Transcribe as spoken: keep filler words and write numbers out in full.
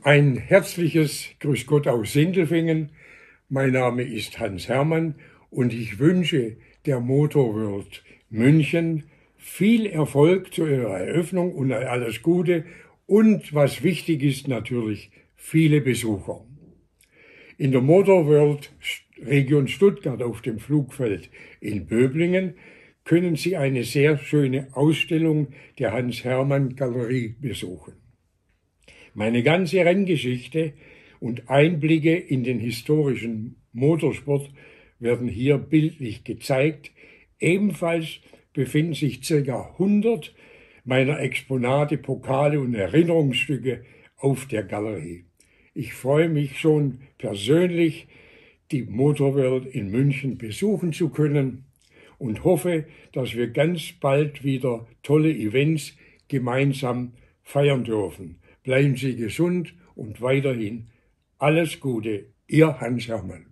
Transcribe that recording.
Ein herzliches Grüß Gott aus Sindelfingen. Mein Name ist Hans Hermann und ich wünsche der Motor World München viel Erfolg zu ihrer Eröffnung und alles Gute und, was wichtig ist, natürlich viele Besucher. In der Motor World Region Stuttgart auf dem Flugfeld in Böblingen können Sie eine sehr schöne Ausstellung der Hans-Hermann-Galerie besuchen. Meine ganze Renngeschichte und Einblicke in den historischen Motorsport werden hier bildlich gezeigt. Ebenfalls befinden sich ca. hundert meiner Exponate, Pokale und Erinnerungsstücke auf der Galerie. Ich freue mich schon persönlich, die Motor World in München besuchen zu können und hoffe, dass wir ganz bald wieder tolle Events gemeinsam feiern dürfen. Bleiben Sie gesund und weiterhin alles Gute, Ihr Hans Hermann.